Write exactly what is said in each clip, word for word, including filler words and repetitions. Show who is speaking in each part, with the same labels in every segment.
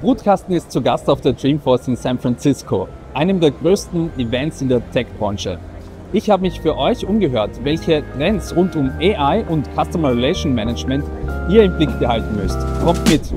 Speaker 1: Brutkasten ist zu Gast auf der Dreamforce in San Francisco, einem der größten Events in der Tech-Branche. Ich habe mich für euch umgehört, welche Trends rund um A I und Customer Relation Management ihr im Blick behalten müsst. Kommt mit!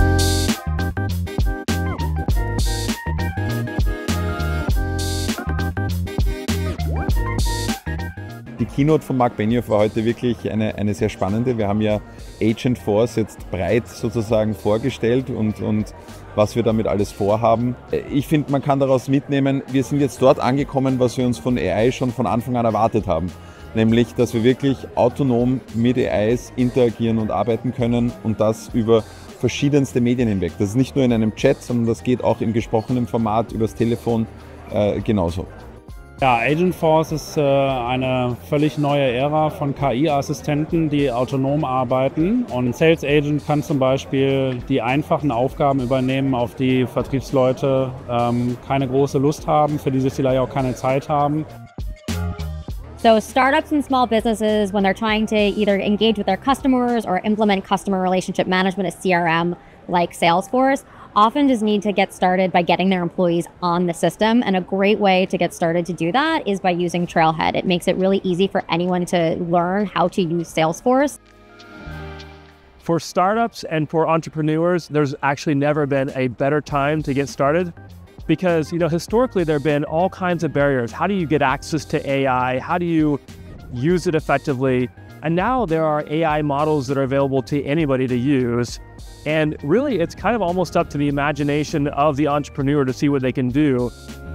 Speaker 2: Die Keynote von Mark Benioff war heute wirklich eine, eine sehr spannende. Wir haben ja Agentforce jetzt breit sozusagen vorgestellt und, und was wir damit alles vorhaben. Ich finde, man kann daraus mitnehmen, wir sind jetzt dort angekommen, was wir uns von A I schon von Anfang an erwartet haben. Nämlich, dass wir wirklich autonom mit A Is interagieren und arbeiten können und das über verschiedenste Medien hinweg. Das ist nicht nur in einem Chat, sondern das geht auch im gesprochenen Format, übers Telefon äh, genauso.
Speaker 3: Ja, Agentforce ist äh, eine völlig neue Ära von K I-Assistenten, die autonom arbeiten. Und Sales Agent kann zum Beispiel die einfachen Aufgaben übernehmen, auf die Vertriebsleute ähm, keine große Lust haben, für die sie vielleicht auch keine Zeit haben.
Speaker 4: So startups and small businesses, when they're trying to either engage with their customers or implement customer relationship management, a C R M like Salesforce, often just need to get started by getting their employees on the system. And a great way to get started to do that is by using Trailhead. It makes it really easy for anyone to learn how to use Salesforce.
Speaker 5: For startups and for entrepreneurs, there's actually never been a better time to get started. Because, you know, historically there have been all kinds of barriers. How do you get access to A I? How do you use it effectively? And now there are A I models that are available to anybody to use. And really, it's kind of almost up to the imagination of the entrepreneur to see what they can do.